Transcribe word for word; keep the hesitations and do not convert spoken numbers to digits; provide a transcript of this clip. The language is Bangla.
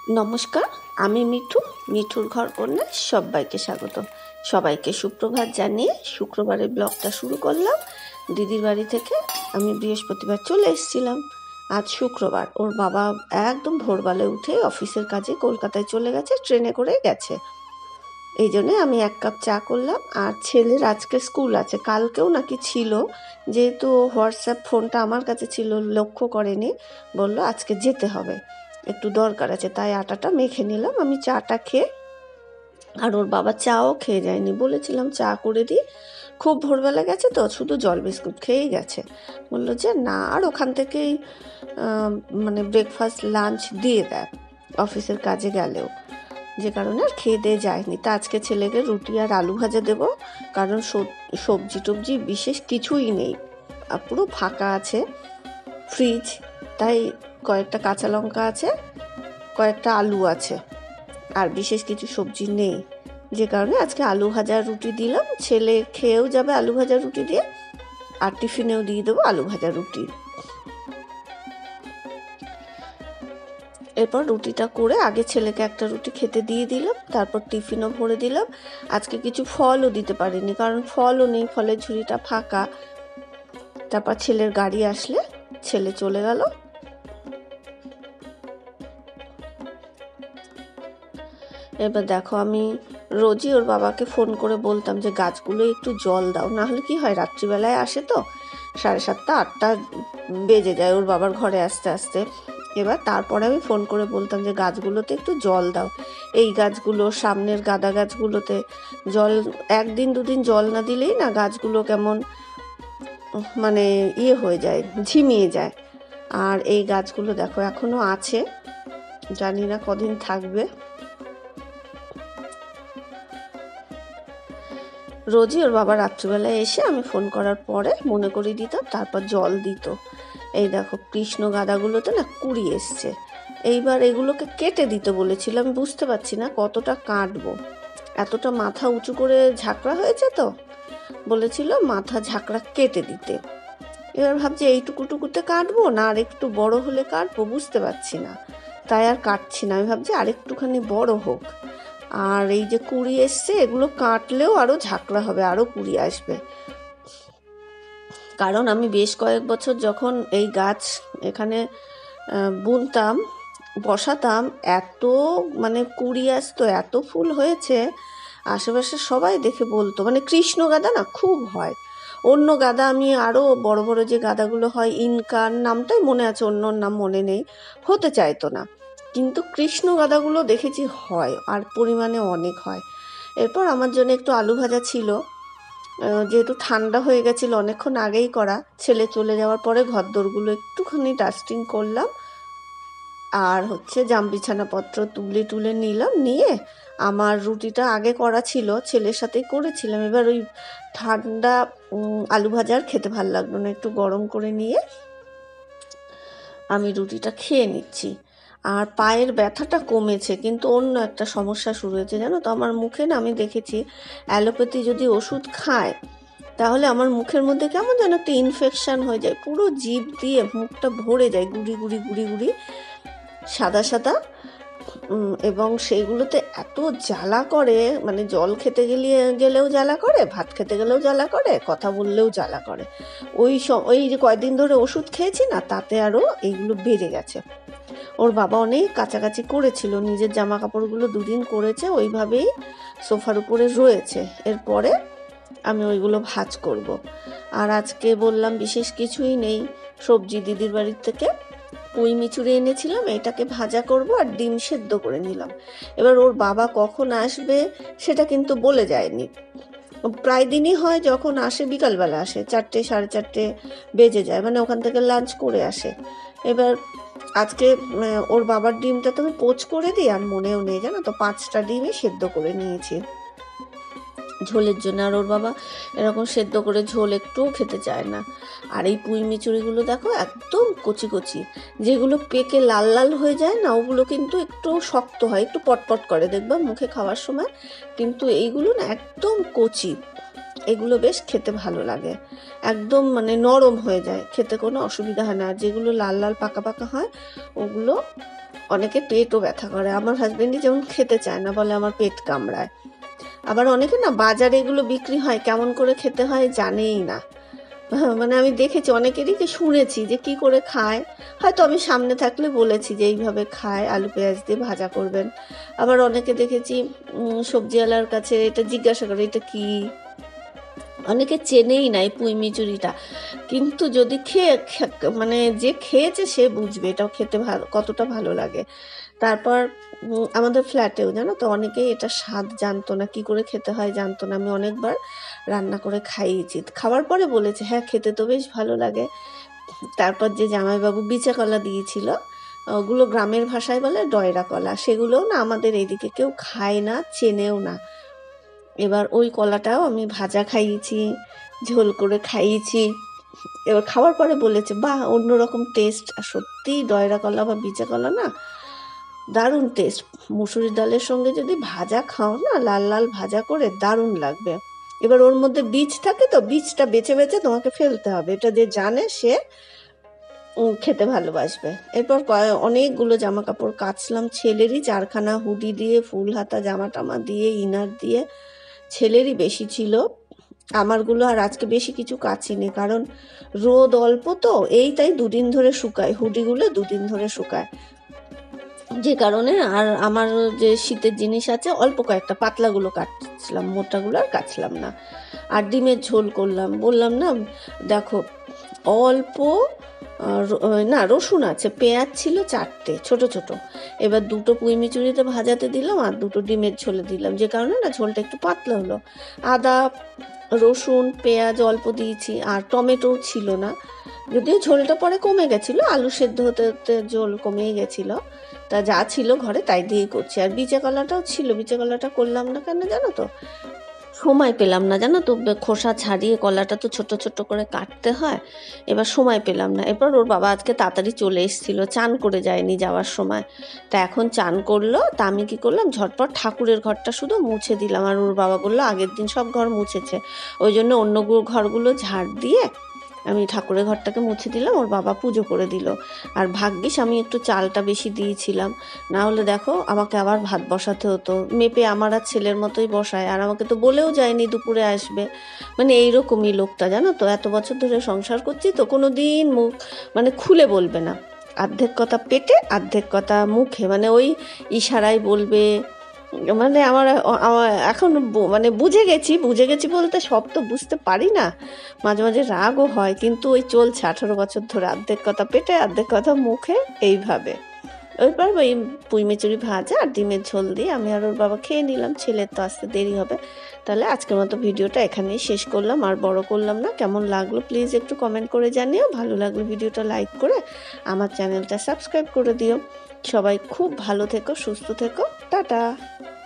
নমস্কার, আমি মিঠু। মিঠুর ঘর কন্যায় সবাইকে স্বাগত। সবাইকে সুপ্রভাত জানিয়ে শুক্রবারের ব্লগটা শুরু করলাম। দিদির বাড়ি থেকে আমি বৃহস্পতিবার চলে এসেছিলাম। আজ শুক্রবার। ওর বাবা একদম ভোরবেলায় উঠে অফিসের কাজে কলকাতায় চলে গেছে, ট্রেনে করে গেছে। এই জন্যে আমি এক কাপ চা করলাম। আর ছেলের আজকে স্কুল আছে, কালকেও নাকি ছিল, যেহেতু হোয়াটসঅ্যাপ ফোনটা আমার কাছে ছিল, লক্ষ্য করেনি, বললো আজকে যেতে হবে, একটু দরকার আছে, তাই আটাটা মেখে নিলাম। আমি চাটা খেয়ে, আর ওর বাবা চাও খেয়ে যায়নি, বলেছিলাম চা করে দিই, খুব ভোরবেলা গেছে তো, শুধু জল বিস্কুট খেয়েই গেছে। বললো যে না, আর ওখান থেকেই মানে ব্রেকফাস্ট লাঞ্চ দিয়ে দেয় অফিসের কাজে গেলেও, যে কারণে আর খেয়ে দিয়ে যায়নি। তা আজকে ছেলেকে রুটি আর আলু ভাজা দেবো, কারণ সবজি টবজি বিশেষ কিছুই নেই, পুরো ফাঁকা আছে ফ্রিজ, তাই কয়েকটা কাঁচা লঙ্কা আছে, কয়েকটা আলু আছে, আর বিশেষ কিছু সবজি নেই, যে কারণে আজকে আলু ভাজা রুটি দিলাম। ছেলে খেয়েও যাবে আলু ভাজা রুটি দিয়ে, আর টিফিনেও দিয়ে দেবো আলু ভাজা রুটি। এরপর রুটিটা করে আগে ছেলেকে একটা রুটি খেতে দিয়ে দিলাম, তারপর টিফিনও ভরে দিলাম। আজকে কিছু ফলও দিতে পারিনি, কারণ ফলও নেই, ফলের ঝুড়িটা ফাঁকা। তারপর ছেলের গাড়ি আসলে ছেলে চলে গেল। এবার দেখো, আমি রোজই ওর বাবাকে ফোন করে বলতাম যে গাছগুলো একটু জল দাও, না হলে কি হয়, রাত্রিবেলায় আসে তো, সাড়ে সাতটা আটটা বেজে যায় ওর বাবার ঘরে আসতে আসতে। এবার তারপরে আমি ফোন করে বলতাম যে গাছগুলোতে একটু জল দাও, এই গাছগুলো, সামনের গাঁদা গাছগুলোতে জল একদিন দুদিন জল না দিলেই না গাছগুলো কেমন মানে ইয়ে হয়ে যায়, ঝিমিয়ে যায়। আর এই গাছগুলো দেখো এখনো আছে, জানি না কদিন থাকবে। রোজই ওর বাবা রাত্রিবেলায় এসে আমি ফোন করার পরে মনে করিয়ে দিতাম, তারপর জল দিত। এই দেখো কৃষ্ণ গাঁদাগুলোতে না কুড়ি এসছে। এইবার এগুলোকে কেটে দিতে বলেছিলাম, বুঝতে পারছি না কতটা কাটবো, এতটা মাথা উঁচু করে ঝাঁকড়া হয়েছে তো, বলেছিল মাথা ঝাঁকড়া কেটে দিতে। এবার ভাবছি এইটুকুটুকুতে কাটবো না আর একটু বড় হলে কাটবো, বুঝতে পারছি না, তাই আর কাটছি না। আমি ভাবছি আরেকটুখানি বড় হোক। আর এই যে কুড়ি এসছে, এগুলো কাটলেও আরো ঝাঁকড়া হবে, আরো কুড়ি আসবে। কারণ আমি বেশ কয়েক বছর যখন এই গাছ এখানে বুনতাম, বসাতাম, এত মানে কুড়ি আসতো, এত ফুল হয়েছে, আশেপাশে সবাই দেখে বলতো, মানে কৃষ্ণ গাঁদা না খুব হয়। অন্য গাঁদা আমি আরও বড় বড় যে গাঁদাগুলো হয়, ইনকার নামটাই মনে আছে, অন্য নাম মনে নেই, হতে চাইতো না, কিন্তু কৃষ্ণ গাঁদাগুলো দেখেছি হয়, আর পরিমাণে অনেক হয়। এরপর আমার জন্য একটু আলু ভাজা ছিল, যেহেতু ঠান্ডা হয়ে গেছিলো অনেকক্ষণ আগেই করা, ছেলে চলে যাওয়ার পরে ঘরদোরগুলো একটুখানি ডাস্টিং করলাম, আর হচ্ছে জাম বিছানাপত্র তুলে তুলে নিলাম, নিয়ে আমার রুটিটা আগে করা ছিল, ছেলের সাথেই করেছিলাম। এবার ওই ঠান্ডা আলু ভাজার খেতে ভালো লাগলো না, একটু গরম করে নিয়ে আমি রুটিটা খেয়ে নিচ্ছি। আর পায়ের ব্যথাটা কমেছে, কিন্তু অন্য একটা সমস্যা শুরু হয়েছে জানো তো, আমার মুখে না, আমি দেখেছি অ্যালোপ্যাথি যদি ওষুধ খায় তাহলে আমার মুখের মধ্যে কেমন যেন একটা ইনফেকশান হয়ে যায়, পুরো জিভ দিয়ে মুখটা ভরে যায়, গুড়ি গুড়ি গুড়ি গুড়ি সাদা সাদা, এবং সেইগুলোতে এত জ্বালা করে, মানে জল খেতে গেলে গেলেও জ্বালা করে, ভাত খেতে গেলেও জ্বালা করে, কথা বললেও জ্বালা করে। ওই ওই যে কয়েকদিন ধরে ওষুধ খেয়েছি না, তাতে আরও এইগুলো বেড়ে গেছে। ওর বাবা অনেক কাছাকাছি করেছিল, নিজের জামা কাপড়গুলো দুদিন করেছে, ওইভাবেই সোফার উপরে রয়েছে। এরপরে আমি ওইগুলো ভাজ করব। আর আজকে বললাম বিশেষ কিছুই নেই, সবজি দিদির বাড়ির থেকে পুঁই মিচুড়ে এনেছিলাম, এটাকে ভাজা করব আর ডিম সেদ্ধ করে নিলাম। এবার ওর বাবা কখন আসবে সেটা কিন্তু বলে যায়নি, প্রায় দিনই হয় যখন আসে বিকালবেলা আসে, চারটে সাড়ে চারটে বেজে যায়, মানে ওখান থেকে লাঞ্চ করে আসে। এবার আজকে ওর বাবার ডিমটা তো আমি পোচ করে দিই, আর মনেও নেই জানো তো, পাঁচটা ডিমই সেদ্ধ করে নিয়েছি ঝোলের জন্য। আর ওর বাবা এরকম সেদ্ধ করে ঝোল একটুও খেতে চায় না। আর এই পুঁই মিচুড়িগুলো দেখো একদম কচি কচি, যেগুলো পেকে লাল লাল হয়ে যায় না, ওগুলো কিন্তু একটু শক্ত হয়, একটু পটপট করে দেখবা মুখে খাওয়ার সময়, কিন্তু এইগুলো না একদম কচি, এগুলো বেশ খেতে ভালো লাগে, একদম মানে নরম হয়ে যায়, খেতে কোনো অসুবিধা হয় না। আর যেগুলো লাল লাল পাকা পাকা হয় ওগুলো অনেকের পেটও ব্যথা করে। আমার হাজবেন্ডই যেমন খেতে চায় না, বলে আমার পেট কামড়ায়। আবার অনেকে না বাজারে এগুলো বিক্রি হয়, কেমন করে খেতে হয় জানেই না। হ্যাঁ, মানে আমি দেখেছি অনেকেরই, যে শুনেছি যে কি করে খায়। হয়তো আমি সামনে থাকলে বলেছি যে এইভাবে খায়, আলু পেঁয়াজ দিয়ে ভাজা করবেন। আবার অনেকে দেখেছি উম সবজিওয়ালার কাছে এটা জিজ্ঞাসা করে, এটা কি? অনেকে চেনেই না এই পুঁই মিচুরিটা। কিন্তু যদি খেয়ে খে মানে যে খেয়েছে সে বুঝবে এটাও খেতে ভালো, কতটা ভালো লাগে। তারপর উম আমাদের ফ্ল্যাটেও জানো তো অনেকেই এটা স্বাদ জানতো না, কি করে খেতে হয় জানতো না। আমি অনেকবার রান্না করে খাইয়েছি। খাওয়ার পরে বলেছে, "হ্যাঁ, খেতে তো বেশ ভালো লাগে।" তারপর যে জামাইবাবু বিচা কলা দিয়েছিল, ওগুলো গ্রামের ভাষায় বলে ডয়রা কলা। সেগুলোও না আমাদের এইদিকে কেউ খায় না, চেনেও না। এবার ওই কলাটাও আমি ভাজা খাইয়েছি, ঝোল করে খাইয়েছি। এবার খাওয়ার পরে বলেছে, "বাহ! অন্যরকম টেস্ট।" আর সত্যিই ডয়রা কলা বা বিচা কলা না দারুণ টেস্ট। মুসুরির ডালের সঙ্গে যদি ভাজা খাও না, লাল লাল ভাজা করে, দারুণ লাগবে। এবার ওর মধ্যে বীজ থাকে তো, বীজটা বেছে বেছে তোমাকে ফেলতে হবে। এটা যে জানে সে উম খেতে ভালোবাসবে। এরপর কয় অনেকগুলো জামা কাপড় কাচলাম, ছেলেরই চারখানা হুডি দিয়ে, ফুল হাতা জামা টামা দিয়ে, ইনার দিয়ে। ছেলেরই বেশি ছিল, আমারগুলো আর আজকে বেশি কিছু কাচিনি, কারণ রোদ অল্প তো, এই তাই দুদিন ধরে শুকায়, হুডিগুলো দুদিন ধরে শুকায়। যে কারণে আর আমার যে শীতের জিনিস আছে অল্প কয়েকটা, পাতলাগুলো কাটছিলাম, মোটাগুলো আর কাচলাম না। আর ডিমের ঝোল করলাম, বললাম না দেখো, অল্প না রসুন আছে, পেঁয়াজ ছিল চারটে ছোট ছোট। এবার দুটো পুঁই মিচুরিতে ভাজাতে দিলাম আর দুটো ডিমের ঝোলে দিলাম, যে কারণে না ঝোলটা একটু পাতলা হলো। আদা, রসুন, পেঁয়াজ অল্প দিয়েছি, আর টমেটোও ছিল না, যদিও ঝোলটা পরে কমে গেছিলো, আলু সেদ্ধ হতে হতে ঝোল কমেই গেছিলো। তা যা ছিল ঘরে তাই দিয়েই করছি। আর বিচা কলাটাও ছিল, বিচা কলাটা করলাম না কেন জানো তো, সময় পেলাম না জানো তো, খোসা ছাড়িয়ে কলাটা তো ছোট ছোট করে কাটতে হয়, এবার সময় পেলাম না। এরপর ওর বাবা আজকে তাড়াতাড়ি চলে এসেছিলো, চান করে যায়নি যাওয়ার সময়। তা এখন চান করলো, তা আমি কী করলাম, ঝটপট ঠাকুরের ঘরটা শুধু মুছে দিলাম। আর ওর বাবা বললো আগের দিন সব ঘর মুছেছে, ওই জন্য অন্য ঘরগুলো ঝাড় দিয়ে আমি ঠাকুরের ঘরটাকে মুছে দিলাম, ওর বাবা পুজো করে দিল। আর ভাগ্যিস আমি একটু চালটা বেশি দিয়েছিলাম, না হলে দেখো আমাকে আবার ভাত বসাতে হতো। মেপে আমার আর ছেলের মতোই বসায়, আর আমাকে তো বলেও যায়নি দুপুরে আসবে। মানে এইরকমই লোকটা জানো তো, এত বছর ধরে সংসার করছি তো কোনো দিন মুখ মানে খুলে বলবে না, অর্ধেক কথা পেটে অর্ধেক কথা মুখে, মানে ওই ইশারায় বলবে। মানে আমার এখন মানে বুঝে গেছি, বুঝে গেছি বলতে সব তো বুঝতে পারি না, মাঝে মাঝে রাগও হয়, কিন্তু ওই চলছে আঠারো বছর ধরে, অর্ধেক কথা পেটে অর্ধেক কথা মুখে, এইভাবে। ওইবার ওই পুঁই মিচুরি ভাজা আর ডিমের ঝোল দিয়ে আমি আর ওর বাবা খেয়ে নিলাম, ছেলের তো আসতে দেরি হবে। তাহলে আজকের মতো ভিডিওটা এখানেই শেষ করলাম, আর বড় করলাম না। কেমন লাগলো প্লিজ একটু কমেন্ট করে জানিও, ভালো লাগলো ভিডিওটা লাইক করে আমার চ্যানেলটা সাবস্ক্রাইব করে দিও। সবাই খুব ভালো থেকো, সুস্থ থেকো, টাটা।